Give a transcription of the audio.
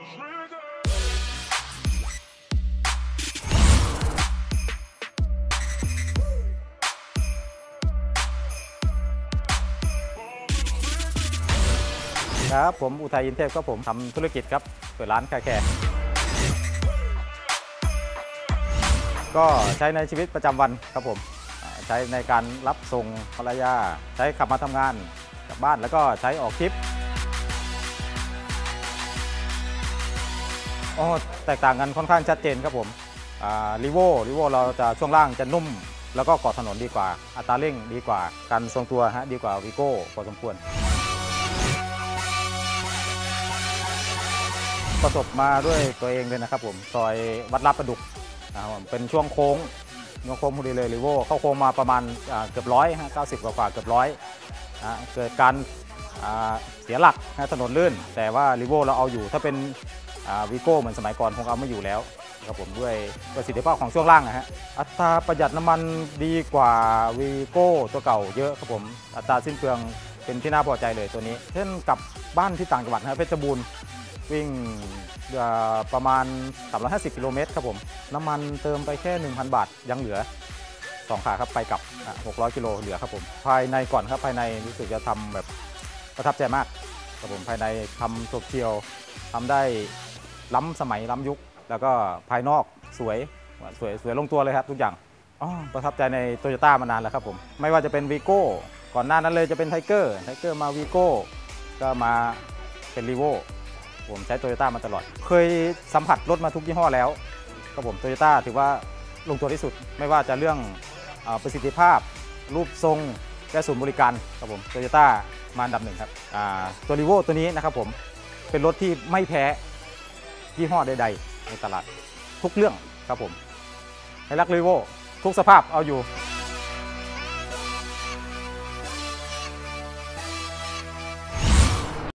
ครับผมอุทัยอินเทพครับผมทำธุรกิจครับเปิดร้านคาแคร์ก็ใช้ในชีวิตประจำวันครับผมใช้ในการรับส่งภรรยาใช้ขับมาทำงานกลับบ้านแล้วก็ใช้ออกทริปแตกต่างกันค่อนข้างชัดเจนครับผมรีโวเราจะช่วงล่างจะนุ่มแล้วก็เกาะถนนดีกว่าอัตราเร่งดีกว่าการทรงตัวดีกว่าวีโก้พอสมควรประสบมาด้วยตัวเองเลยนะครับผมซอยวัดลาดประดุกเป็นช่วงโค้งพอดีเลยรีโวเข้าโค้งมาประมาณเกือบ100 90 กว่าเกือบ100เกิดการเสียหลักถนนลื่นแต่ว่ารีโวเราเอาอยู่ถ้าเป็นวีโก้เหมือนสมัยก่อนคงเอาไม่อยู่แล้วครับผมด้วยประสิทธิภาพของช่วงล่างอัตราประหยัดน้ำมันดีกว่าวีโก้ตัวเก่าเยอะครับผมอัตราสิ้นเปลืองเป็นที่น่าพอใจเลยตัวนี้เช่นกับบ้านที่ต่างจังหวัดเพชรบูรณ์วิ่งประมาณ350 กิโลเมตรครับผมน้ำมันเติมไปแค่ 1,000 บาทยังเหลือ2 ขาครับไปกลับ600 กิโลเหลือครับผมภายในก่อนครับภายในรู้สึกจะทำแบบประทับใจมากครับผมภายในทำโฉบเฉี่ยวทำได้ล้ำสมัยล้ำยุคแล้วก็ภายนอกสวยลงตัวเลยครับทุกอย่างประทับใจในโตโยต้ามานานแล้วครับผมไม่ว่าจะเป็นวีโก้ก่อนหน้านั้นเลยจะเป็นไทเกอร์มาวีโก้ก็มาเป็นรีโวผมใช้โตโยต้ามาตลอดเคยสัมผัสรถมาทุกยี่ห้อแล้วครับผมโตโยต้าถือว่าลงตัวที่สุดไม่ว่าจะเรื่องประสิทธิภาพรูปทรงและศูนย์บริการครับผมโตโยต้ามาอันดับ 1ครับตัวรีโวตัวนี้นะครับผมเป็นรถที่ไม่แพ้ยี่ห้อใดๆในตลาดทุกเรื่องครับผมให้รักรีโวทุกสภาพเอาอยู่